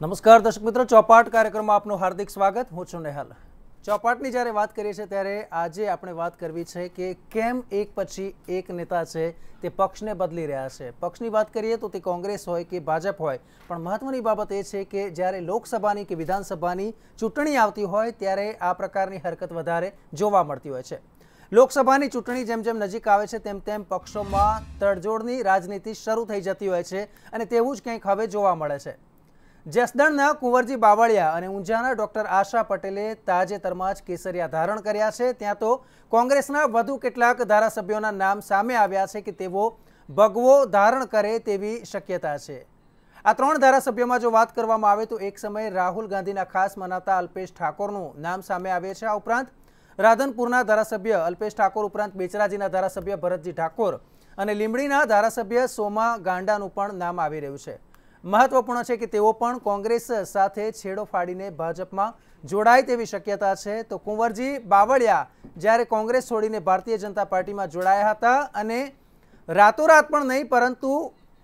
નમસ્કાર દર્શક મિત્રો, ચોપાટ કાર્યક્રમમાં આપનું હાર્દિક સ્વાગત. હું છું નેહલ. ચોપાટની જ્યારે વાત કરીએ છીએ ત્યારે આજે આપણે વાત કરવી છે કે કેમ એક પછી એક નેતા છે તે પક્ષને બદલી રહ્યા છે. પક્ષની વાત કરીએ તો તે કોંગ્રેસ હોય કે ભાજપ હોય, પણ મહત્વની બાબત એ છે કે જ્યારે લોકસભાની કે વિધાનસભાની ચૂંટણી આવતી હોય ત્યારે આ પ્રકારની હરકત વધારે જોવા મળતી હોય છે. લોકસભાની ચૂંટણી જેમ જેમ નજીક આવે છે તેમ તેમ પક્ષોમાં તડજોડની રાજનીતિ શરૂ થઈ જતી હોય છે અને તેવું જ કંઈક હવે જોવા મળે છે. જસદણના કુંવરજી બાવળિયા અને ઊંઝાના ડોક્ટર આશા પટેલે તાજેતરમાં જ કેસરિયા ધારણ કર્યા છે. ત્યાં તો કોંગ્રેસના વધુ કેટલાક ધારાસભ્યોના નામ સામે આવ્યા છે કે તેઓ ભગવો ધારણ કરે તેવી શક્યતા છે. આ ત્રણ ધારાસભ્યોમાં જો વાત કરવામાં આવે તો એક સમયે રાહુલ ગાંધીના ખાસ મનાતા અલ્પેશ ઠાકોરનું નામ સામે આવે છે. આ ઉપરાંત રાધનપુરના ધારાસભ્ય અલ્પેશ ઠાકોર ઉપરાંત બેચરાજીના ધારાસભ્ય ભરતજી ઠાકોર અને લીંબડીના ધારાસભ્ય સોમા ગાંડાનું પણ નામ આવી રહ્યું છે. મહત્વપૂર્ણ છે કે તેઓ પણ કોંગ્રેસ સાથે છેડો ફાડીને ભાજપમાં જોડાય તેવી શક્યતા છે. તો કુંવરજી બાવળિયા જ્યારે કોંગ્રેસ છોડીને ભારતીય જનતા પાર્ટીમાં જોડાયા હતા અને રાતોરાત પણ નહીં પરંતુ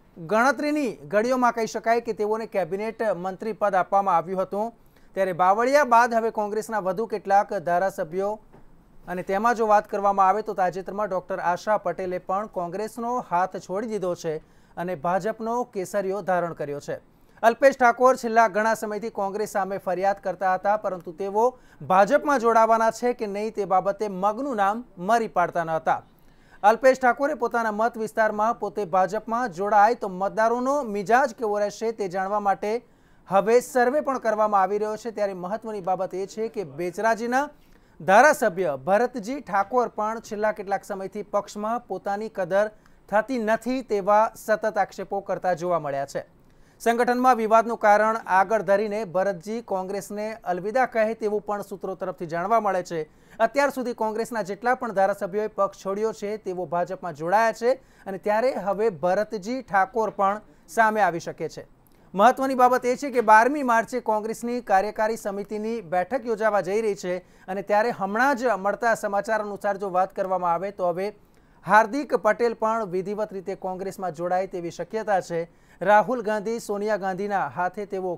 ગણતરીની ઘડીઓમાં કહી શકાય કે તેઓને કેબિનેટ મંત્રી પદ આપવામાં આવ્યું હતું, ત્યારે બાવળિયા બાદ હવે કોંગ્રેસના વધુ કેટલાક ધારાસભ્યો અને તેમાં જો વાત કરવામાં આવે તો તાજેતરમાં ડોક્ટર આશા પટેલે પણ કોંગ્રેસનો હાથ છોડી દીધો છે અને ભાજપનો કેસરિયો ધારણ કર્યો છે. અલ્પેશ ઠાકોર છેલ્લા ઘણા સમયથી કોંગ્રેસ સામે ફરિયાદ કરતા હતા, પરંતુ તેઓ ભાજપમાં જોડાવાના છે કે નહીં તે બાબતે મગનું નામ મરી પાડતા ન હતા. અલ્પેશ ઠાકોરે પોતાના મત વિસ્તારમાં પોતે ભાજપમાં જોડાય તો મતદારોનો મિજાજ કેવો રહેશે તે જાણવા માટે હવે સર્વે પણ કરવામાં આવી રહ્યો છે. ત્યારે મહત્વની બાબત એ છે કે બેચરાજીના ધારાસભ્ય ભરતજી ઠાકોર પણ છેલ્લા કેટલાક સમયથી પક્ષમાં પોતાની કદર થતી નથી તેવા સતત આક્ષેપો કરતા જોવા મળ્યા છે. સંગઠનમાં વિવાદનું કારણ આગળ ધરીને ભરતજી કોંગ્રેસને અલવિદા કહે તેવું પણ સૂત્રો તરફથી જાણવા મળે છે. અત્યાર સુધી કોંગ્રેસના જેટલા પણ ધારાસભ્યોએ પક્ષ છોડ્યો છે તેઓ ભાજપમાં જોડાયા છે અને ત્યારે હવે ભરતજી ઠાકોર પણ સામે આવી શકે છે. મહત્વની બાબત એ છે કે 12મી માર્ચે કોંગ્રેસની કાર્યકારી સમિતિની બેઠક યોજાવા જઈ રહી છે અને ત્યારે હમણાં જ મળતા સમાચાર અનુસાર જો વાત કરવામાં આવે તો હવે હાર્દિક પટેલ પણ વિધિવત રીતે કોંગ્રેસમાં જોડાય તેવી શક્યતા છે. રાહુલ ગાંધી સોનિયા ગાંધીના હાથે તેઓ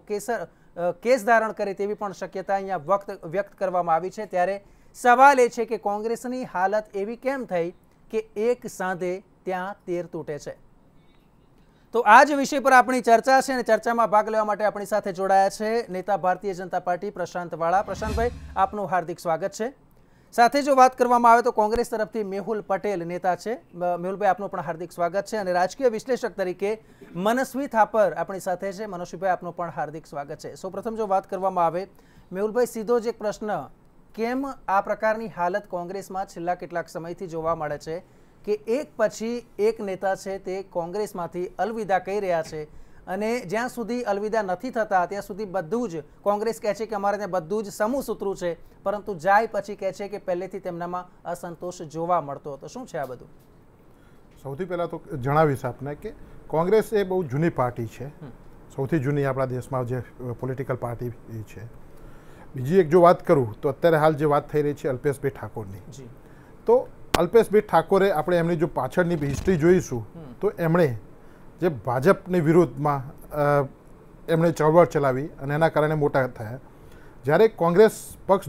કેસ ધારણ કરે તેવી પણ શક્યતા અહીંયા વ્યક્ત કરવામાં આવી છે. ત્યારે સવાલ એ છે કે કોંગ્રેસની હાલત એવી કેમ થઈ કે એક સાંધે ત્યાં તેર તૂટે છે. તો આ જ વિષય પર આપણી ચર્ચા છે અને ચર્ચામાં ભાગ લેવા માટે આપણી સાથે જોડાયા છે નેતા ભારતીય જનતા પાર્ટી પ્રશાંત વાળા. પ્રશાંતભાઈ, આપનું હાર્દિક સ્વાગત છે. સાથે જો વાત કરવામાં આવે તો કોંગ્રેસ તરફથી મેહુલ પટેલ નેતા છે. મેહુલભાઈ, આપનું પણ હાર્દિક સ્વાગત છે. અને રાજકીય વિશ્લેષક તરીકે મનસ્વી થાપર આપણી સાથે છે. મનસ્વીભાઈ, આપનું પણ હાર્દિક સ્વાગત છે. સૌપ્રથમ જો વાત કરવામાં આવે મેહુલભાઈ, સીધો જ એક પ્રશ્ન, કેમ આ પ્રકારની હાલત કોંગ્રેસમાં છેલ્લા કેટલાક સમયથી જોવા મળે છે કે એક પછી એક નેતા છે તે કોંગ્રેસમાંથી અલવિદા કહી રહ્યા છે અને જ્યાં સુધી અલવિદા નથી થતા ત્યાં સુધી બધું જ કોંગ્રેસ કહે છે કે અમારે ત્યાં બધું જ સમૂહ સૂત્રું છે, પરંતુ જાય પછી કહે છે કે પહેલેથી તેમનામાં અસંતોષ જોવા મળતો હતો. શું છે આ બધું? સૌથી પહેલાં તો જણાવીશ આપને કે કોંગ્રેસ એ બહુ જૂની પાર્ટી છે, સૌથી જૂની આપણા દેશમાં જે પોલિટિકલ પાર્ટી છે. બીજી એક જો વાત કરું તો અત્યારે હાલ જે વાત થઈ રહી છે અલ્પેશભાઈ ઠાકોરની, તો અલ્પેશભાઈ ઠાકોરે આપણે એમની જો પાછળની હિસ્ટ્રી જોઈશું તો એમણે જે ભાજપની વિરુદ્ધમાં એમણે ચળવળ ચલાવી અને એના કારણે મોટા થયા. જ્યારે કોંગ્રેસ પક્ષ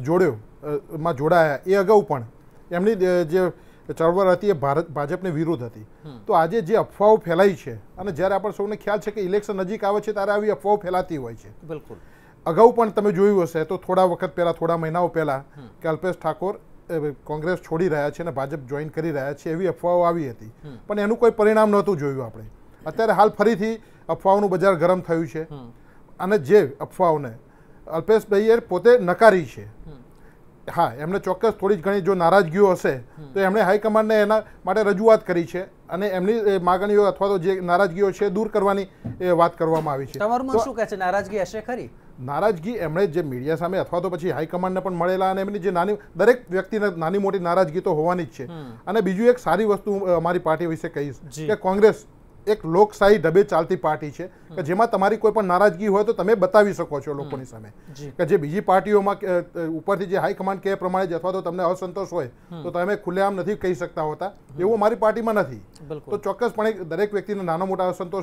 જોડાયા એ અગાઉ પણ એમની જે ચળવળ હતી એ ભાજપની વિરુદ્ધ હતી. તો આજે જે અફવાઓ ફેલાઈ છે અને જ્યારે આપણે સૌને ખ્યાલ છે કે ઇલેક્શન નજીક આવે છે ત્યારે આવી અફવાઓ ફેલાતી હોય છે. બિલકુલ. અગાઉ પણ તમે જોયું હશે તો થોડા વખત પહેલાં, થોડા મહિનાઓ પહેલાં કે અલ્પેશ ઠાકોર કોંગ્રેસ છોડી રહ્યા છે અને ભાજપ જોઈન કરી રહ્યા છે એવી અફવાઓ આવી હતી, પણ એનું કોઈ પરિણામ નહોતું જોયું આપણે. અત્યારે હાલ ફરીથી અફવાઓનું બજાર ગરમ થયું છે અને જે અફવાઓને અલ્પેશભાઈએ પોતે નકારી છે. હા, એમને ચોક્કસ થોડી ઘણી જો નારાજગીઓ હશે તો એમણે હાઈકમાન્ડને એના માટે રજૂઆત કરી છે અને એમની માગણીઓ અથવા તો જે નારાજગીઓ છે દૂર કરવાની વાત કરવામાં આવી છે. તમારું શું કહે છે, નારાજગી હશે ખરી? નારાજગી એમણે જે મીડિયા સામે અથવા તો પછી હાઈકમાન્ડને પણ મળેલા અને એમની જે દરેક વ્યક્તિને નાની મોટી નારાજગી તો હોવાની જ છે. અને બીજું એક સારી વસ્તુ અમારી પાર્ટી વિશે કહીશ કે કોંગ્રેસ એક લોકશાહી ઢબે ચાલતી પાર્ટી છે કે જેમાં તમારી કોઈ પણ નારાજગી હોય તો તમે બતાવી શકો છો લોકોની સામે. કે જે બીજી પાર્ટીઓમાં ઉપરથી જે હાઈકમાન્ડ કહે પ્રમાણે જ અથવા તો તમને અસંતોષ હોય તો તમે ખુલ્લેઆમ નથી કહી શકતા હોતા, એવું અમારી પાર્ટીમાં નથી. તો ચોક્કસપણે દરેક વ્યક્તિને નાનો મોટા અસંતોષ હોય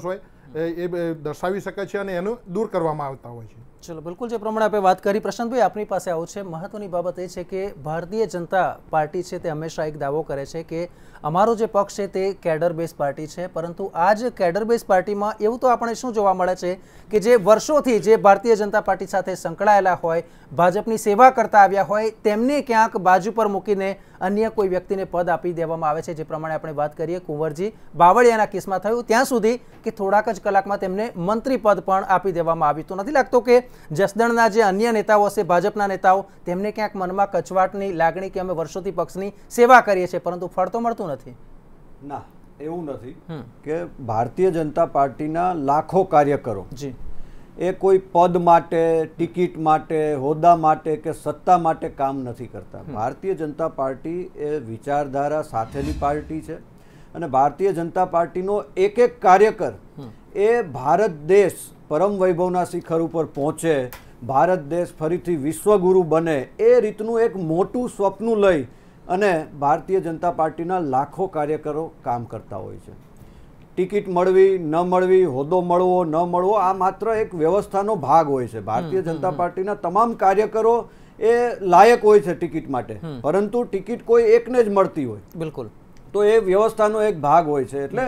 એ દર્શાવી શકે છે અને એનું દૂર કરવામાં આવતા હોય છે. ચલો, બિલકુલ જે પ્રમાણે આપણે વાત કરી. પ્રશાંતભાઈ, આપની પાસે આવું છે. મહત્વની બાબત એ છે કે ભારતીય જનતા પાર્ટી છે તે હંમેશા એક દાવો કરે છે કે અમારો જે પક્ષ છે તે કેડર બેઝ પાર્ટી છે, પરંતુ આ જ કેડર બેઝ પાર્ટીમાં એવું તો આપણે શું જોવા મળે છે કે જે વર્ષોથી જે ભારતીય જનતા પાર્ટી સાથે સંકળાયેલા હોય, ભાજપની સેવા કરતા આવ્યા હોય, તેમને ક્યાંક બાજુ પર મૂકીને અન્ય કોઈ વ્યક્તિને પદ આપી દેવામાં આવે છે. જે પ્રમાણે આપણે વાત કરીએ કુંવરજી બાવળિયાના કેસમાં થયું ત્યાં સુધી કે થોડાક જ કલાકમાં તેમને મંત્રી પદ પણ આપી દેવામાં આવ્યું. તો નથી લાગતો કે જસદણના જે અન્ય નેતાઓ હશે, ભાજપના નેતાઓ, તેમને ક્યાંક મનમાં કચવાટની લાગણી કે અમે વર્ષોથી પક્ષની સેવા કરીએ છીએ પરંતુ ફળ તો મળતું નથી? ના, એવું નથી કે ભારતીય જનતા પાર્ટીના લાખો કાર્યકરો જી એ કોઈ પદ માટે, ટિકિટ માટે, હોદ્દા માટે કે સત્તા માટે કામ નથી કરતા. ભારતીય જનતા પાર્ટી એ વિચારધારા સાથેની પાર્ટી છે અને ભારતીય જનતા પાર્ટીનો એક એક કાર્યકર એ ભારત દેશ પરમ વૈભવના શિખર ઉપર પહોંચે, ભારત દેશ ફરીથી વિશ્વગુરુ બને, એ રીતનું એક મોટું સ્વપ્ન લઈ અને ભારતીય જનતા પાર્ટીના લાખો કાર્યકરો કામ કરતા હોય છે. ટિકિટ મળવી ન મળવી, હોદ્દો મળવો ન મળવો, આ માત્ર એક વ્યવસ્થાનો ભાગ હોય છે. ભારતીય જનતા પાર્ટીના તમામ કાર્યકરો એ લાયક હોય છે ટિકિટ માટે, પરંતુ ટિકિટ કોઈ એકને જ મળતી હોય. બિલકુલ. તો એ વ્યવસ્થાનો એક ભાગ હોય છે. એટલે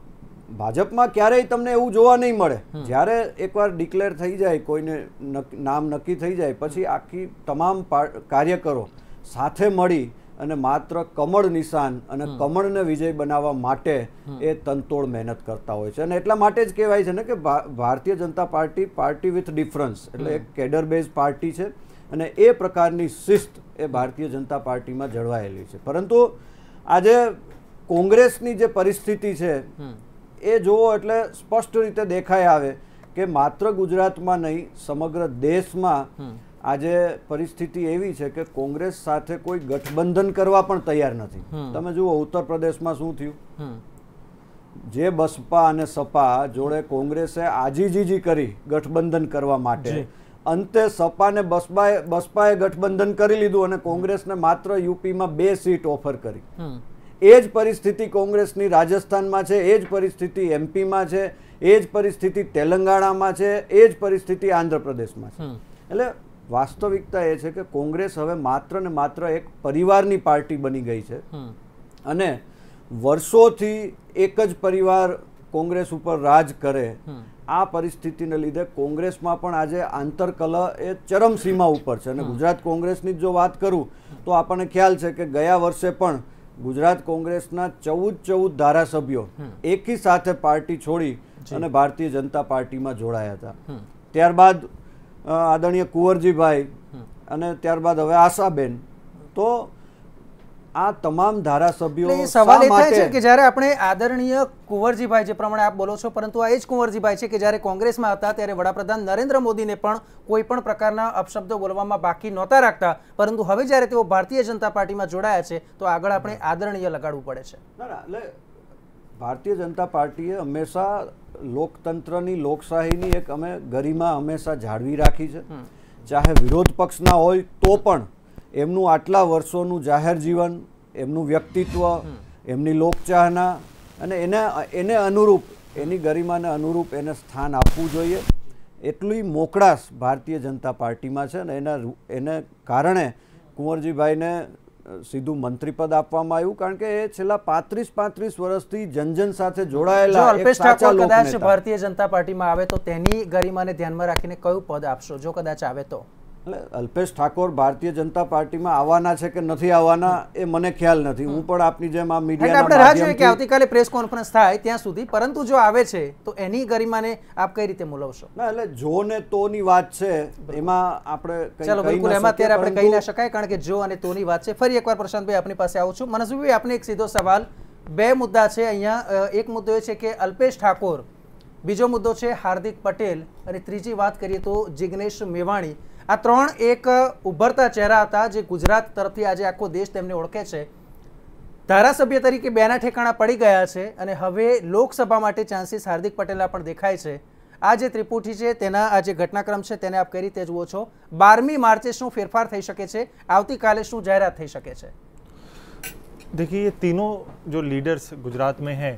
ભાજપમાં ક્યારેય તમને એવું જોવા નહીં મળે. જ્યારે એકવાર ડિક્લેર થઈ જાય, કોઈને નામ નક્કી થઈ જાય, પછી આખી તમામ કાર્યકરો સાથે મળી અને માત્ર કમળ નિશાન અને કમળને વિજય બનાવવા માટે એ તનતોડ મહેનત કરતા હોય છે. અને એટલા માટે જ કહેવાય છે ને કે Bharatiya Janata Party party with difference, એટલે એક કેડર બેઝ પાર્ટી છે અને એ પ્રકારની શિસ્ત એ ભારતીય જનતા પાર્ટીમાં જળવાયેલી છે. પરંતુ આજે કોંગ્રેસની જે પરિસ્થિતિ છે એ જુઓ એટલે સ્પષ્ટ રીતે દેખાઈ આવે કે માત્ર ગુજરાતમાં નહીં, સમગ્ર દેશમાં આજે પરિસ્થિતિ એવી છે કે કોંગ્રેસ સાથે કોઈ ગઠબંધન કરવા પણ તૈયાર નથી. તમે જુઓ ઉત્તર પ્રદેશમાં શું થયું. જે બસપા અને સપા જોડે કોંગ્રેસે આજીજી કરી ગઠબંધન કરવા માટે, અંતે સપા ને બસપાએ ગઠબંધન કરી લીધું અને કોંગ્રેસને માત્ર યુપીમાં 2 સીટ ઓફર કરી. એ જ પરિસ્થિતિ કોંગ્રેસની રાજસ્થાનમાં છે, એ જ પરિસ્થિતિ એમપીમાં છે, એ જ પરિસ્થિતિ તેલંગાણામાં છે, એ જ પરિસ્થિતિ આંધ્રપ્રદેશમાં છે. એટલે વાસ્તવિકતા એ છે કે કોંગ્રેસ હવે માત્ર ને માત્ર એક પરિવારની પાર્ટી બની ગઈ છે અને વર્ષોથી એક જ પરિવાર કોંગ્રેસ ઉપર રાજ કરે. આ પરિસ્થિતિને લીધે કોંગ્રેસમાં પણ આજે આંતરકલહ એ ચરમસીમા ઉપર છે. અને ગુજરાત કોંગ્રેસની જો વાત કરું તો આપણને ખ્યાલ છે કે ગયા વર્ષે પણ ગુજરાત કોંગ્રેસના 14 ધારાસભ્યો એકી સાથે પાર્ટી છોડી અને ભારતીય જનતા પાર્ટીમાં જોડાયા હતા. ત્યારબાદ આદરણીય કુંવરજીભાઈ અને ત્યારબાદ હવે આશાબેન. તો આ તમામ ધારાસભ્યો સવાલ એ થાય છે કે જ્યારે આપણે આદરણીય કુંવરજીભાઈ જે પ્રમાણે આપ બોલો છો, પરંતુ આ એ જ કુંવરજીભાઈ છે કે જ્યારે કોંગ્રેસમાં હતા ત્યારે વડાપ્રધાન નરેન્દ્ર મોદીને પણ કોઈ પણ પ્રકારના અપશબ્દો બોલવામાં બાકી નહોતા રાખતા, પરંતુ હવે જ્યારે તેઓ ભારતીય જનતા પાર્ટીમાં જોડાયા છે તો આગળ આપણે આદરણીય લગાડવું પડે છે. એટલે ભારતીય જનતા પાર્ટીએ હંમેશા લોકતંત્રની, લોકશાહીની એક અમે ગરિમા હંમેશા જાળવી રાખી છે. ચાહે વિરોધ પક્ષના હોય તો પણ એમનું આટલા વર્ષોનું જાહેર જીવન, એમનું વ્યક્તિત્વ, એમની લોકચાહના અને એને અનુરૂપ, એની ગરિમાને અનુરૂપ એને સ્થાન આપવું જોઈએ. એટલી મોકળાશ ભારતીય જનતા પાર્ટીમાં છે ને એને કારણે કુંવરજીભાઈને સીધું મંત્રીપદ આપવામાં આવ્યું, કારણ કે એ છેલ્લા 35 વર્ષથી જન સાથે જોડાયેલા અલ્પેશ ઠાકોર કદાચ ભારતીય જનતા પાર્ટીમાં આવે તો તેની ગરિમાને ધ્યાનમાં રાખીને કયું પદ આપશો જો કદાચ આવે તો? એટલે અલ્પેશ ઠાકોર ભારતીય જનતા પાર્ટીમાં આવવાના છે કે નથી આવવાના એ મને ખ્યાલ નથી. હું પણ આપની જેમ આ મીડિયાના આપણે રાહ જોઈએ કે આવતીકાલે પ્રેસ કોન્ફરન્સ થાય ત્યાં સુધી, પરંતુ જો આવે છે તો એની ગરિમાને આપ કઈ રીતે મૂલવશો? ના, એટલે જો ને તોની વાત છે, એમાં આપણે ચાલો બિલકુલ એમાં અત્યારે આપણે કહી ના શકાય, કારણ કે જો અને તોની વાત છે. ફરી એકવાર પ્રશાંતભાઈ આપની પાસે આવું છું. મનસુખભાઈ, આપને એક સીધો સવાલ. 2 મુદ્દા છે અહીંયા. એક મુદ્દો એ છે કે અલ્પેશ ઠાકોર, બીજો મુદ્દો છે હાર્દિક પટેલ અને ત્રીજી વાત કરીએ તો જિગ્નેશ મેવાણી. આ 3 એક ઉભરતા ચહેરા હતા જે ગુજરાત તરફથી આજે આખો દેશ તેમને ઓળખે છે. ધારાસભ્ય તરીકે 2ના ઠેકાણા પડી ગયા છે અને હવે લોકસભા માટે ચાન્સીસ હાર્દિક પટેલના પણ દેખાય છે. આ જે ત્રિપુટી છે તેના આ જે ઘટનાક્રમ છે તેને આપ કઈ રીતે જુઓ છો? 12મી માર્ચે શું ફેરફાર થઈ શકે છે? આવતીકાલે શું જાહેરાત થઈ શકે છે? देखिए, ये तीनों जो लीडर्स गुजरात में हैं,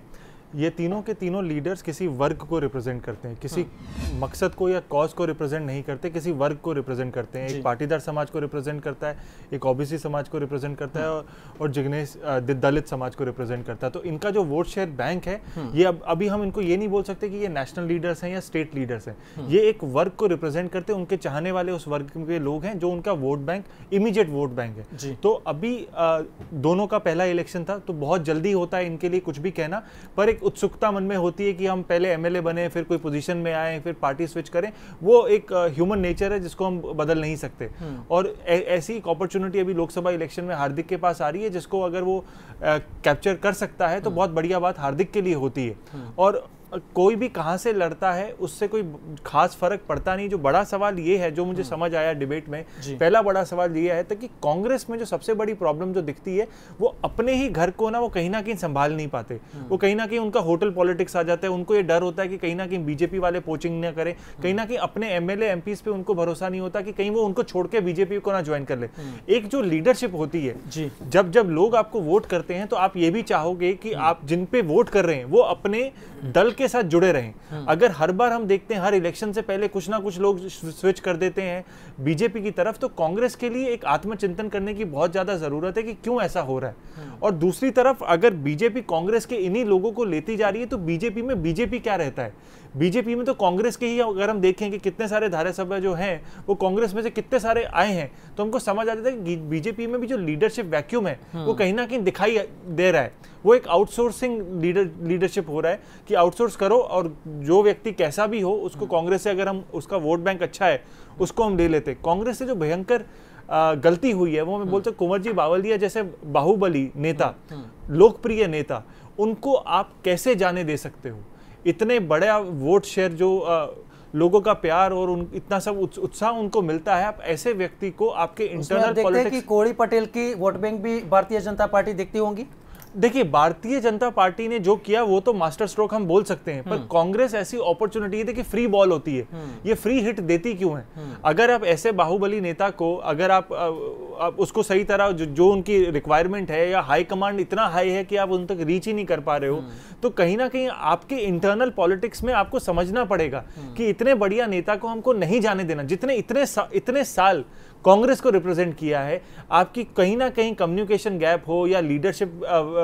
ये तीनों के तीनों लीडर्स किसी वर्ग को रिप्रेजेंट करते हैं, किसी मकसद को या कॉज को रिप्रेजेंट नहीं करते, किसी वर्ग को रिप्रेजेंट करते हैं। एक पाटीदार समाज को रिप्रेजेंट करता है, एक ओबीसी समाज को रिप्रेजेंट करता है और जिग्नेश दलित समाज को रिप्रेजेंट करता है। तो इनका जो वोट शेयर बैंक है ये अभी हम इनको ये नहीं बोल सकते कि ये नेशनल लीडर्स हैं या स्टेट लीडर्स हैं। ये एक वर्ग को रिप्रेजेंट करते हैं, उनके चाहने वाले उस वर्ग के लोग हैं जो उनका vote bank, immediate vote bank है। तो अभी दोनों का पहला इलेक्शन था, तो बहुत जल्दी होता है इनके लिए कुछ भी कहना, पर एक उत्सुकता मन में होती है कि हम पहले एमएलए बने, फिर कोई पोजीशन में आए, फिर पार्टी स्विच करें। वो एक ह्यूमन नेचर है जिसको हम बदल नहीं सकते। और ऐसी एक अपॉर्चुनिटी अभी लोकसभा इलेक्शन में हार्दिक के पास आ रही है, जिसको अगर वो कैप्चर कर सकता है तो बहुत बढ़िया बात हार्दिक के लिए होती है। और कोई भी कहां से लड़ता है उससे कोई खास फर्क पड़ता नहीं। जो बड़ा सवाल ये है, जो मुझे समझ आया डिबेट में, पहला बड़ा सवाल ये है कि कांग्रेस में जो सबसे बड़ी प्रॉब्लम जो दिखती है, वो अपने ही घर को ना वो कहीं ना कहीं संभाल नहीं पाते। वो कहीं ना कहीं उनका होटल पॉलिटिक्स आ जाता है। उनको ये डर होता है कि कहीं ना कहीं बीजेपी वाले पोचिंग ना करें, कहीं ना कहीं अपने एमएलए एमपीज पे उनको भरोसा नहीं होता कि कहीं वो उनको छोड़ के बीजेपी को ना ज्वाइन कर ले। एक जो लीडरशिप होती है, जब जब लोग आपको वोट करते हैं तो आप ये भी चाहोगे कि आप जिन पे वोट कर रहे हैं वो अपने दल के साथ जुड़े रहें। अगर हर बार हम देखते हैं हर इलेक्शन से पहले कुछ ना कुछ लोग स्विच कर देते हैं बीजेपी की तरफ, तो कांग्रेस के लिए एक आत्मचिंतन करने की बहुत ज्यादा जरूरत है कि क्यों ऐसा हो रहा है। और दूसरी तरफ अगर बीजेपी कांग्रेस के इन्हीं लोगों को लेती जा रही है तो बीजेपी में बीजेपी क्या रहता है? बीजेपी में तो कांग्रेस के ही, अगर हम देखें कि कितने सारे धारासभ्य जो हैं वो कांग्रेस में से कितने सारे आए हैं, तो हमको समझ आ जाता है कि बीजेपी में भी जो लीडरशिप वैक्यूम है वो कहीं ना कहीं दिखाई दे रहा है। वो एक आउटसोर्सिंग लीडरशिप हो रहा है कि आउटसोर्स करो और जो व्यक्ति कैसा भी हो उसको कांग्रेस से, अगर हम उसका वोट बैंक अच्छा है उसको हम ले लेते। कांग्रेस से जो भयंकर गलती हुई है वो मैं बोलता हूँ, कुंवर जी बावलिया जैसे बाहुबली नेता, लोकप्रिय नेता, उनको आप कैसे जाने दे सकते हो? इतने बड़ा वोट शेयर जो लोगों का प्यार और इतना सब उत्साह उनको मिलता है, आप ऐसे व्यक्ति को आपके इंटरनल पॉलिटिक्स। कोड़ी पटेल की वोट बैंक भी भारतीय जनता पार्टी देखती होंगी। देखिए, भारतीय जनता पार्टी ने जो किया वो तो मास्टर स्ट्रोक हम बोल सकते हैं, पर कांग्रेस ऐसी अपॉर्चुनिटी है कि फ्री बॉल होती है, ये फ्री हिट देती क्यों है? अगर आप ऐसे बाहुबली नेता को, अगर आप उसको सही तरह जो उनकी रिक्वायरमेंट है, या हाई कमांड इतना हाई है कि आप उन तक रीच ही नहीं कर पा रहे हो, तो कहीं ना कहीं आपके इंटरनल पॉलिटिक्स में आपको समझना पड़ेगा कि इतने बढ़िया नेता को हमको नहीं जाने देना। जितने इतने साल कांग्रेस को रिप्रेजेंट किया है, आपकी कहीं ना कहीं कम्युनिकेशन गैप हो या लीडरशिप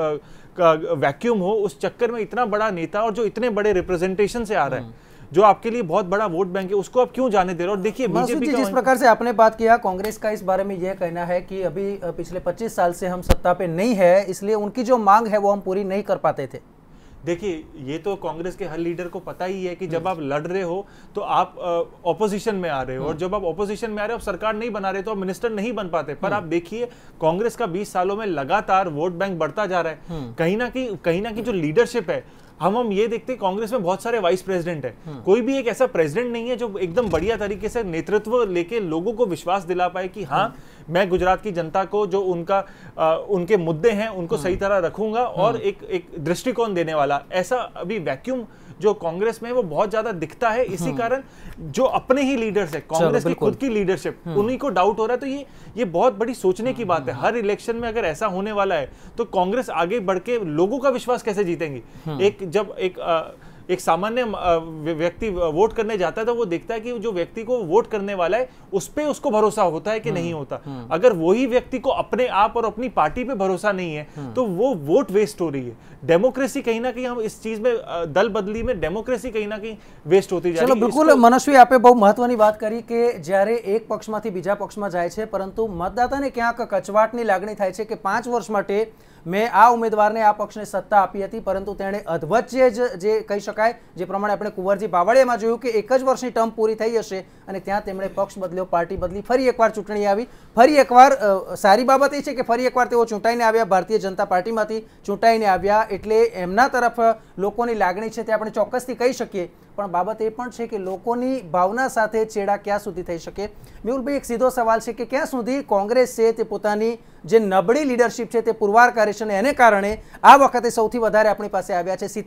का वैक्यूम हो, उस चक्कर में इतना बड़ा नेता और जो इतने बड़े रिप्रेजेंटेशन से आ रहा है, जो आपके लिए बहुत बड़ा वोट बैंक है, उसको आप क्यों जाने दे रहे हो? और देखिए बीजेपी जिस प्रकार से आपने बात किया, कांग्रेस का इस बारे में यह कहना है कि अभी पिछले 25 साल से हम सत्ता पे नहीं है, इसलिए उनकी जो मांग है वो हम पूरी नहीं कर पाते थे। देखिए, ये तो कांग्रेस के हर लीडर को पता ही है कि जब आप लड़ रहे हो तो आप ऑपोजिशन में आ रहे हो, और जब आप ऑपोजिशन में आ रहे हो, आप सरकार नहीं बना रहे तो आप मिनिस्टर नहीं बन पाते। पर आप देखिए, कांग्रेस का 20 सालों में लगातार वोट बैंक बढ़ता जा रहा है। कहीं ना कहीं जो लीडरशिप है, हम ये देखते हैं कांग्रेस में बहुत सारे वाइस प्रेसिडेंट है, कोई भी एक ऐसा प्रेसिडेंट नहीं है जो एकदम बढ़िया तरीके से नेतृत्व लेके लोगों को विश्वास दिला पाए कि हाँ, मैं गुजरात की जनता को जो उनके मुद्दे हैं उनको सही तरह रखूंगा, और एक दृष्टिकोण देने वाला। ऐसा अभी वैक्यूम जो कांग्रेस में है वो बहुत ज्यादा दिखता है। इसी कारण जो अपने ही लीडर्स है, कांग्रेस की खुद की लीडरशिप, उन्हीं को डाउट हो रहा है। तो ये बहुत बड़ी सोचने की बात है। हर इलेक्शन में अगर ऐसा होने वाला है तो कांग्रेस आगे बढ़ के लोगों का विश्वास कैसे जीतेंगी? जब एक सामान्य व्यक्ति वोट करने जाता है तो वो देखता है कि जो व्यक्ति को वोट करने वाला है उस पे उसको भरोसा होता है कि नहीं होता। अगर वही व्यक्ति को अपने आप और अपनी पार्टी पे भरोसा नहीं है तो वो वोट वेस्ट हो रही है। डेमोक्रेसी कहीं ना कहीं, हम इस चीज में दल बदली में डेमोक्रेसी कहीं ना कहीं वेस्ट होती जा रही है। बिल्कुल मनस्वी, आपे बहुत महत्वनी बात करी कि જ્યારે એક પક્ષમાંથી બીજા પક્ષમાં જાય છે, પરંતુ મતદાતાને ક્યાંક કચવાટની લાગણી થાય છે કે 5 વર્ષ માટે મેં આ ઉમેદવારને આ પક્ષને સત્તા આપી હતી, પરંતુ તેણે અધવચ્ચે જ જે કહી શકાય, જે પ્રમાણે આપણે કુંવરજી બાવળિયામાં જોયું કે એક જ વર્ષની ટર્મ પૂરી થઈ હશે અને ત્યાં તેમણે પક્ષ બદલ્યો, પાર્ટી બદલી, ફરી એકવાર ચૂંટણી આવી, ફરી એકવાર સારી બાબત એ છે કે ફરી એકવાર તેઓ ચૂંટાઈને આવ્યા, ભારતીય જનતા પાર્ટીમાંથી ચૂંટાઈને આવ્યા, એટલે એમના તરફ લોકોની લાગણી છે તે આપણે ચોક્કસથી કહી શકીએ। પણ બાબત એ પણ છે કે લોકોની ભાવના સાથે છેડા ક્યાં સુધી થઈ શકે? મેહુલભાઈ, એક સીધો સવાલ છે કે ક્યાં સુધી કોંગ્રેસ છે તે પોતાની જે નબળી લીડરશિપ છે તે પુરવાર કરે છે, અને એને કારણે આ વખતે સૌથી વધારે આપણી પાસે આવ્યા છે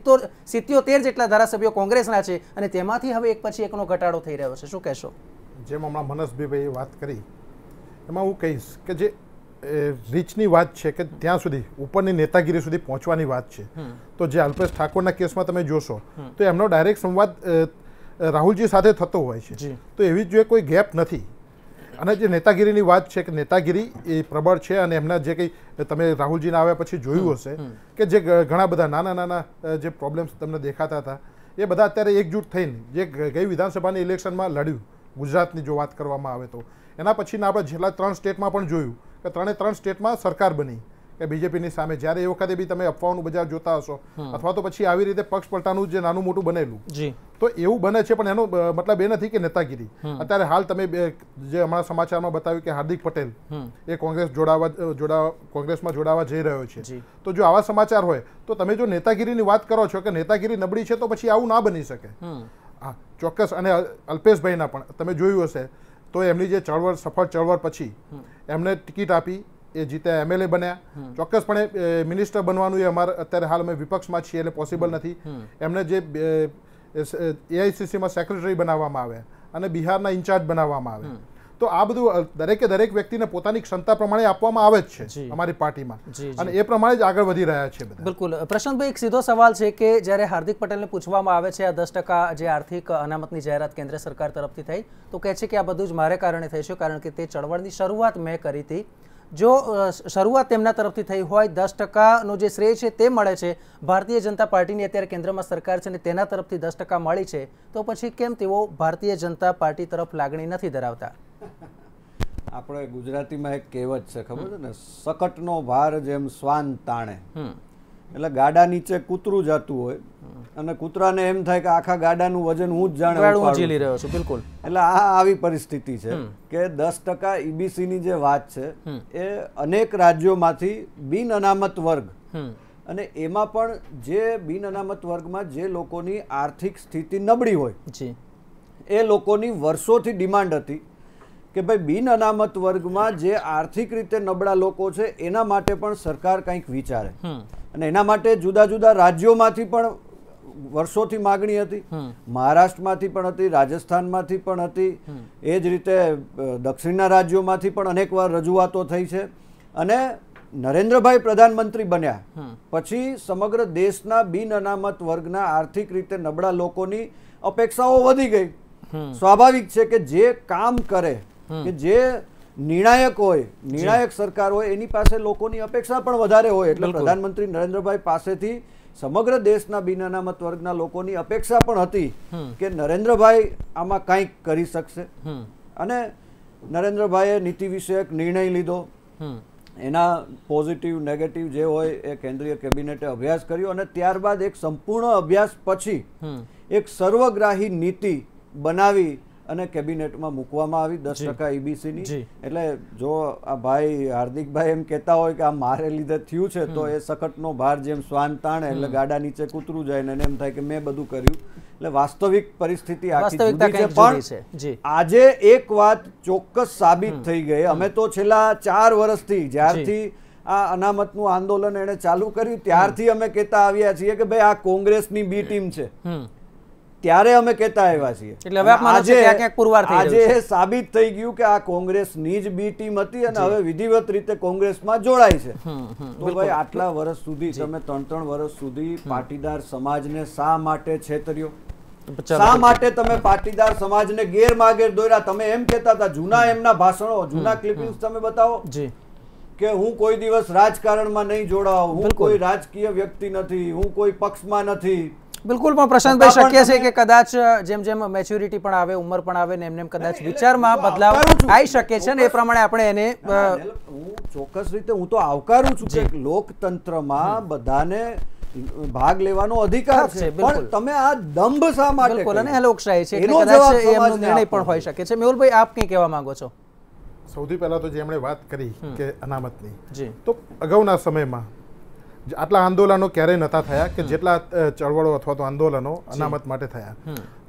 77 જેટલા ધારાસભ્યો કોંગ્રેસના છે, અને તેમાંથી હવે એક પછી એકનો ઘટાડો થઈ રહ્યો છે। શું કહેશો? જેમ હમણાં મનસભાઈ વાત કરી, એમાં હું કહીશ કે જે રીચની વાત છે કે ત્યાં સુધી ઉપરની નેતાગીરી સુધી પહોંચવાની વાત છે, તો જે અલ્પેશ ઠાકોરના કેસમાં તમે જોશો તો એમનો ડાયરેક્ટ સંવાદ રાહુલજી સાથે થતો હોય છે, તો એવી જ કોઈ ગેપ નથી. અને જે નેતાગીરીની વાત છે કે નેતાગીરી એ પ્રબળ છે, અને એમના જે કંઈ તમે રાહુલજીને આવ્યા પછી જોયું હશે કે જે ઘણા બધા નાના નાના જે પ્રોબ્લેમ્સ તમને દેખાતા હતા એ બધા અત્યારે એકજૂટ થઈને જે ગઈ વિધાનસભાની ઇલેક્શનમાં લડ્યું, ગુજરાતની જો વાત કરવામાં આવે તો એના પછીના આપણે છેલ્લા 3 સ્ટેટમાં પણ જોયું કે 3 સ્ટેટમાં સરકાર બની કે બીજેપીની સામે. જ્યારે એ વખતે બી તમે અફવાઓનું બજાર જોતા હશો અથવા તો પછી આવી રીતે પક્ષ પલટાનું જે નાનું મોટું બનેલું, તો એવું બને છે, પણ એનો મતલબ એ નથી કે નેતાગીરી. અત્યારે હાલ તમે જે હમણાં સમાચારમાં બતાવ્યું કે હાર્દિક પટેલ એ કોંગ્રેસમાં જોડાવા જઈ રહ્યો છે, તો જો આવા સમાચાર હોય તો તમે જો નેતાગીરીની વાત કરો છો કે નેતાગીરી નબળી છે, તો પછી આવું ના બની શકે. હા, ચોક્કસ. અને અલ્પેશભાઈના પણ તમે જોયું હશે તો એમની જે ચળવળ, સફળ ચળવળ પછી એમને ટિકિટ આપી, એ જીતે, MLA બન્યા. ચોક્કસપણે મિનિસ્ટર બનવાનું એ અમારે અત્યારે હાલ અમે વિપક્ષમાં છીએ એટલે પોસિબલ નથી. એમને જે AICCમાં સેક્રેટરી બનાવવામાં આવ્યા અને બિહારના ઇન્ચાર્જ બનાવવામાં આવ્યા. તો આ બધું દરેક વ્યક્તિને પોતાની ક્ષમતા પ્રમાણે આપવામાં આવે જ છે અમારી પાર્ટીમાં, અને એ પ્રમાણે જ આગળ વધી રહ્યા છે બધા. બિલકુલ. પ્રશાંતભાઈ, એક સીધો સવાલ છે કે જ્યારે હાર્દિક પટેલને પૂછવામાં આવે છે આ 10% જે આર્થિક અનામતની જાહેરાત કેન્દ્ર સરકાર તરફથી થઈ, તો કહે છે કે આ બધું જ મારે કારણે થઈ છે, કારણ કે તે ચળવળની શરૂઆત મેં કરી હતી. જો શરૂઆત તેમના તરફથી થઈ હોય, 10%નો જે શ્રેય છે તે મળે છે, ભારતીય જનતા પાર્ટીની અત્યારે કેન્દ્રમાં સરકાર છે અને તેના તરફથી 10% મળી છે, તો પછી કેમ તેઓ ભારતીય જનતા પાર્ટી તરફ લાગણી નથી ધરાવતા? આપણે ગુજરાતીમાં એક કહેવત છે, ખબર છે ને, સકટનો ભાર જેમ શ્વાન તાણે. એટલે ગાડા નીચે કૂતરું જતું હોય અને કૂતરાને એમ થાય કે આખા ગાડાનું વજન હું જ જાણે ઝીલી રહ્યો છું. બિલકુલ. એટલે આ આવી પરિસ્થિતિ છે કે 10% EBC ની જે વાત છે એ અનેક રાજ્યોમાંથી બિન અનામત વર્ગ, અને એમાં પણ જે બિન અનામત વર્ગમાં જે લોકોની આર્થિક સ્થિતિ નબળી હોય એ લોકોની વર્ષોથી ડિમાન્ડ હતી કે ભાઈ બિન અનામત વર્ગમાં જે આર્થિક રીતે નબળા લોકો છે એના માટે પણ સરકાર કંઈક વિચારે, અને એના માટે જુદા જુદા રાજ્યોમાંથી પણ વર્ષોથી માગણી હતી. મહારાષ્ટ્રમાંથી પણ હતી, રાજસ્થાનમાંથી પણ હતી, એ જ રીતે દક્ષિણના રાજ્યોમાંથી પણ અનેકવાર રજૂઆતો થઈ છે. અને નરેન્દ્રભાઈ પ્રધાનમંત્રી બન્યા પછી સમગ્ર દેશના બિન અનામત વર્ગના આર્થિક રીતે નબળા લોકોની અપેક્ષાઓ વધી ગઈ. સ્વાભાવિક છે કે જે કામ કરે, કે જે નિર્ણાયક હોય, નિર્ણાયક સરકાર હોય, એની પાસે લોકોની અપેક્ષા પણ વધારે હોય. એટલે પ્રધાનમંત્રી નરેન્દ્રભાઈ પાસેથી સમગ્ર દેશના બિન અનામત વર્ગના લોકોની અપેક્ષા પણ હતી કે નરેન્દ્રભાઈ આમાં કંઈક કરી શકશે. અને નરેન્દ્રભાઈએ નીતિ વિષયક નિર્ણય લીધો, એના પોઝિટિવ નેગેટિવ જે હોય એ કેન્દ્રીય કેબિનેટે અભ્યાસ કર્યો, અને ત્યારબાદ એક સંપૂર્ણ અભ્યાસ પછી એક સર્વગ્રાહી નીતિ બનાવી અને કેબિનેટમાં મૂકવામાં આવી 10% EBC ની. એટલે જો આ ભાઈ હાર્દિકભાઈ એમ કહેતા હોય કે આ મારે લીધે થયું છે, તો એ સખતનો ભાર જેમ શ્વાન તાણે, એટલે ગાડા નીચે કૂતરું જાય ને એમ થાય કે મેં બધું કર્યું. એટલે વાસ્તવિક પરિસ્થિતિ આખી જુદી છે. પણ આજે એક વાત ચોક્કસ સાબિત થઈ ગઈ. અમે તો છેલ્લા 4 વર્ષથી જ્યારથી આ અનામતનું આંદોલન એને ચાલુ કર્યું ત્યારથી અમે કહેતા આવ્યા છીએ કે ભાઈ આ કોંગ્રેસની બી ટીમ છે. ત્યારે અમે કહેતા આવ્યા છીએ. આજે સાબિત થઈ ગયું કે આ કોંગ્રેસની જ બી ટીમ હતી અને હવે વિધિવત રીતે કોંગ્રેસમાં જોડાય છે. તો ભાઈ આટલા વર્ષ સુધી તમે 3 વર્ષ સુધી પાટીદાર સમાજને શા માટે છેતર્યો? શા માટે તમે પાટીદાર સમાજને ગેરમાર્ગે દોર્યા? તમે એમ કહેતા હતા, જૂના એમના ભાષણો, જૂના ક્લિપિંગ્સ તમે બતાવો કે હું કોઈ દિવસ રાજકારણમાં નહીં જોડાઉં, હું કોઈ રાજકીય વ્યક્તિ નથી, હું કોઈ પક્ષમાં નથી. બિલકુલ. પણ પ્રશાંતભાઈ, શક્ય છે કે કદાચ જેમ જેમ મેચ્યોરિટી પણ આવે, ઉંમર પણ આવે ને એમ કદાચ વિચારમાં બદલાવ આવી શકે છે ને એ પ્રમાણે આપણે એને હું ચોક્કસ રીતે હું તો આવકારું છું કે લોકતંત્રમાં બધાને ભાગ લેવાનો અધિકાર છે, પણ તમે આ દંભ શા માટે? બિલકુલ. અને લોકશાહી છે એટલે કદાચ એમનો નિર્ણય પણ હોઈ શકે છે. મેહુલભાઈ, આપ કંઈ કહેવા માંગો છો? સૌથી પહેલા તો જે એમણે વાત કરી કે અનામતની, તો અગાઉના સમયમાં આટલા આંદોલનો ક્યારેય નતા થયા કે જેટલા ચળવળો અથવા તો આંદોલનો અનામત માટે થયા.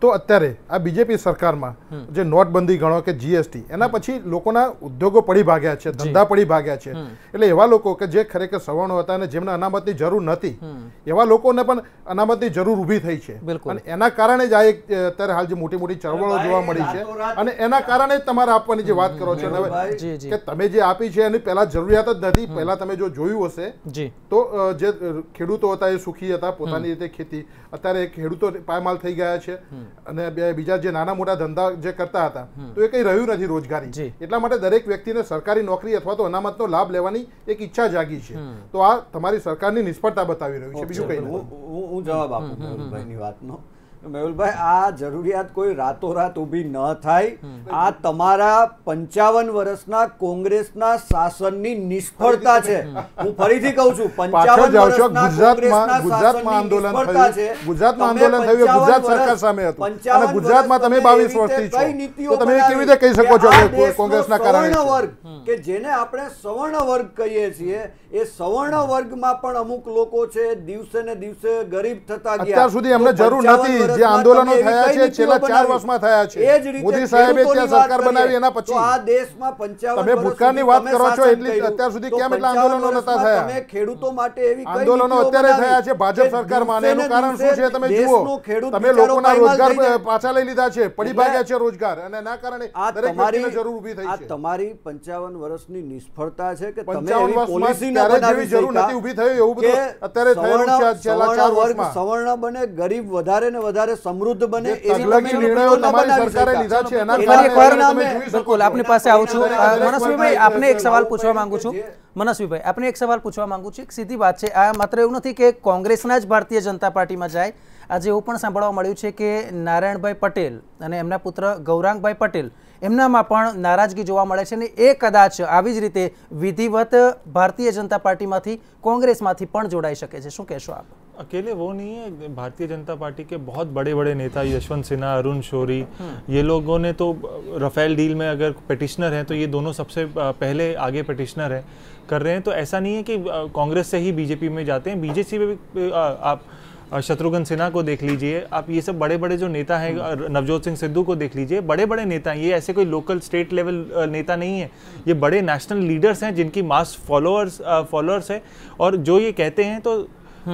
તો અત્યારે આ બીજેપી સરકારમાં જે નોટબંધી ગણો કે જીએસટી એના પછી લોકોના ઉદ્યોગો પડી ભાગ્યા છે, ધંધા પડી ભાગ્યા છે. એટલે એવા લોકો કે જે ખરેખર સવર્ણો હતા અને જેમને અનામતની જરૂર નથી એવા લોકોને પણ અનામતની જરૂર ઊભી થઈ છે. અને એના કારણે જ આ એક અત્યારે હાલ જે મોટી મોટી ચળવળો જોવા મળી છે અને એના કારણે જ તમારે આપવાની જે વાત કરો છો કે તમે જે આપી છે એની પહેલા જરૂરિયાત જ નથી. પહેલા તમે જો જોયું હશે તો જે ખેડૂતો હતા એ સુખી હતા પોતાની રીતે ખેતી, અત્યારે ખેડૂતો પાયમાલ થઈ ગયા છે અને બીજા જે નાના મોટા ધંધા જે કરતા હતા તો એ કઈ રહ્યું નથી રોજગારી. એટલા માટે દરેક વ્યક્તિને સરકારી નોકરી અથવા તો અનામતનો લાભ લેવાની એક ઈચ્છા જાગી છે. તો આ તમારી સરકારની નિષ્ફળતા બતાવી રહ્યું છે, બીજું કઈ નહીં. હું જવાબ આપું મેહુલભાઈની વાતનો. મેહુલભાઈ, આ જરૂરિયાત કોઈ રાતોરાત ઊભી ન થાય. આ તમારા 55 વર્ષના કોંગ્રેસના શાસનની નિષ્ફળતા છે. હું ફરીથી કહું છું, 55 વર્ષના ગુજરાતમાં આંદોલન થયું, ગુજરાતમાં આંદોલન થયું ગુજરાત સરકાર સામે હતું અને ગુજરાતમાં તમે 22 વર્ષથી છો, તો તમે કેવી રીતે કહી શકો છો કે કોંગ્રેસના કારણે વર્ગ કે જેને આપણે સવર્ણ વર્ગ કહીએ છીએ એ સવર્ણ વર્ગમાં પણ અમુક લોકો છે દિવસે ને દિવસે ગરીબ થતા ગયા. અત્યાર સુધી અમને જરૂર નથી. જે આંદોલનો થયા છે છેલ્લા 4 વર્ષમાં થયા છે, મોદી સાહેબે ત્યાં સરકાર બનાવી એના પછી આ દેશમાં 55 તમે ભૂતકાળની વાત કરો છો એટલી અત્યાર સુધી કેમ એટલા આંદોલનો નતા થયા? તમે ખેડૂતો માટે એવી કઈ આંદોલનો અત્યારે થયા છે ભાજપ સરકારમાં, એનું કારણ શું છે તમે જુઓ. તમે લોકોના રોજગાર પાછા લઈ લીધા છે, પડી ભાગ્યા છે રોજગાર, અને એના કારણે દરેક વ્યક્તિને જરૂર ઊભી થઈ છે. આ તમારી 55 વર્ષની નિષ્ફળતા છે કે તમે 55 એવી પોલિસી વર્ષમાં જેવી જરૂર નથી ઊભી થઈ એવું બધું અત્યારે થયેલું છે છેલ્લા 4 વર્ષમાં. સવર્ણ બને, ગરીબ વધારે ને વધારે સમૃદ્ધ બને, તગલગી નિર્ણયો તમારી સરકારે લીધા છે. એના કારણે બિલકુલ આપની પાસે આવું છું. મનસ્વીભાઈ, આપને એક સવાલ પૂછવા માંગુ છું. મનસ્વીભાઈ, આપને એક સવાલ પૂછવા માંગુ છું. એક સીધી વાત છે, આ માત્ર એવું નથી કે કોંગ્રેસના જ ભારતીય જનતા પાર્ટીમાં જાય. આજે એવું પણ સાંભળવા મળ્યું છે કે નારાયણભાઈ પટેલ અને એમના પુત્ર ગૌરાંગભાઈ પટેલ એમનામાં પણ નારાજગી જોવા મળે છે અને એ કદાચ આવી જ રીતે વિધિવત ભારતીય જનતા પાર્ટીમાંથી કોંગ્रेसમાંથી પણ જોડાઈ શકે છે. શું કહેશો આપ? अकेले वो नहीं है, भारतीय जनता पार्टी के बहुत बड़े बड़े नेता यशवंत सिन्हा, अरुण शौरी, ये लोगों ने तो रफेल डील में अगर पेटिशनर हैं तो ये दोनों सबसे पहले आगे पेटिशनर हैं, कर रहे हैं. तो ऐसा नहीं है कि कांग्रेस से ही बीजेपी में जाते हैं. बीजेपी में भी आप शत्रुघ्न सिन्हा को देख लीजिए, आप ये सब बड़े बड़े जो नेता हैं, नवजोत सिंह सिद्धू को देख लीजिए, बड़े बड़े नेता हैं. ये ऐसे कोई लोकल स्टेट लेवल नेता नहीं है, ये बड़े नेशनल लीडर्स हैं जिनकी मास फॉलोअर्स है. और जो ये कहते हैं तो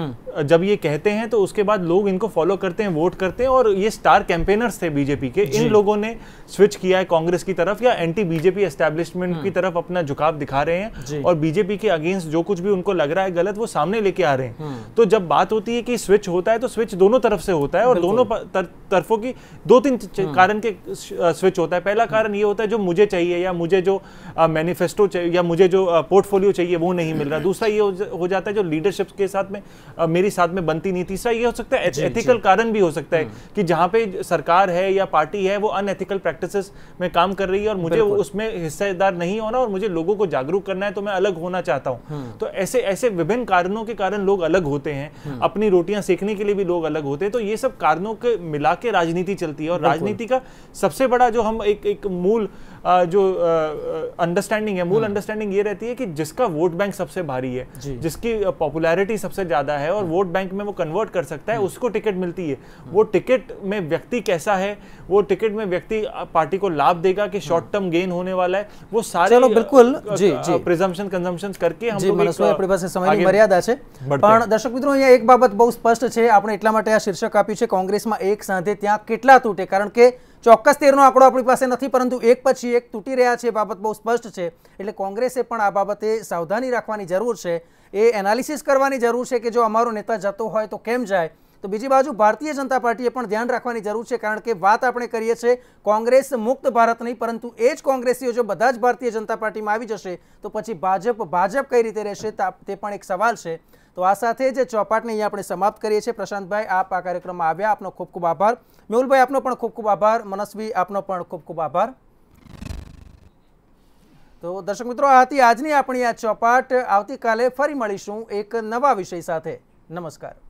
जब ये कहते हैं तो उसके बाद लोग इनको फॉलो करते हैं, वोट करते हैं. और ये स्टार कैंपेनर्स थे बीजेपी के. इन लोगों ने स्विच किया है कांग्रेस की तरफ या एंटी बीजेपी एस्टैब्लिशमेंट की तरफ अपना झुकाव दिखा रहे हैं और बीजेपी के अगेंस्ट जो कुछ भी उनको लग रहा है गलत वो सामने लेके आ रहे हैं. तो जब बात होती है कि स्विच होता है तो स्विच दोनों तरफ से होता है और दोनों तरफों की 2-3 कारण के स्विच होता है. पहला कारण ये होता है जो मुझे चाहिए या मुझे जो मैनिफेस्टो चाहिए या मुझे जो पोर्टफोलियो चाहिए वो नहीं मिल रहा. दूसरा ये हो जाता है जो लीडरशिप के साथ में मेरी साथ में बनती नहीं. तीसरा ये हो सकता है एथिकल कारण भी हो सकता है कि जहां पे सरकार है या पार्टी है वो अनएथिकल प्रैक्टिसेस में काम कर रही है और मुझे उसमें हिस्सेदार नहीं होना और मुझे लोगों को जागरूक करना है तो मैं अलग होना चाहता हूं. तो ऐसे ऐसे विभिन्न कारणों के कारण लोग अलग होते हैं. अपनी रोटियां सेकने के लिए भी लोग अलग होते हैं. तो ये सब कारणों के मिला के राजनीति चलती है और राजनीति का सबसे बड़ा जो हम एक मूल जो अंडरस्टैंडिंग है, मूल अंडरस्टैंडिंग ये रहती है कि जिसका वोट बैंक सबसे भारी है, जिसकी पॉपुलैरिटी सबसे ज्यादा है और वोट बैंक में वो कन्वर्ट कर सकता है, उसको टिकट मिलती है. वो टिकट में व्यक्ति कैसा है, वो टिकट में व्यक्ति पार्टी को लाभ देगा कि शॉर्ट टर्म गेन होने वाला है, वो सारे बिल्कुल प्रिजम्पशन कंजम्पशंस करके हम लोग આપણી પાસે સમયની મર્યાદા છે. પણ દર્શક મિત્રો, અહીંયા એક બાબત બહુ સ્પષ્ટ છે. આપણે એટલા માટે આ શીર્ષક આપ્યું છે કોંગ્રેસમાં એક સાંધે ત્યાં કેટલા તૂટે, કારણ કે ચોક્કસ 13નો આંકડો આપણી પાસે નથી પરંતુ એક પછી એક તૂટી રહ્યા છે. બાબત બહુ સ્પષ્ટ છે. એટલે કોંગ્રેસે પણ આ બાબતે સાવધાની રાખવાની જરૂર છે. એ એનાલિસિસ કરવાની જરૂર છે કે જો અમારો નેતા જતો હોય તો કેમ જાય. તો બીજી બાજુ ભારતીય જનતા પાર્ટીએ પણ ધ્યાન રાખવાની જરૂર છે, કારણ કે વાત આપણે કરીએ છીએ કોંગ્રેસ મુક્ત ભારત નહીં, પરંતુ એ જ કોંગ્રેસીઓ જો બધા જ ભારતીય જનતા પાર્ટીમાં આવી જશે તો પછી ભાજપ કઈ રીતે રહેશે તે પણ એક સવાલ છે. તો આ સાથે જ ચોપાટને અહીંયા આપણે સમાપ્ત કરીએ છીએ. પ્રશાંતભાઈ, આપ આ કાર્યક્રમમાં આવ્યા, આપનો ખૂબ ખૂબ આભાર. મેહુલભાઈ, આપનો પણ ખૂબ ખૂબ આભાર. મનસ્વી, આપનો પણ ખૂબ ખૂબ આભાર. તો દર્શક મિત્રો, આ હતી આજની આપણી આ ચોપાટ. આવતીકાલે ફરી મળીશું એક નવા વિષય સાથે. નમસ્કાર.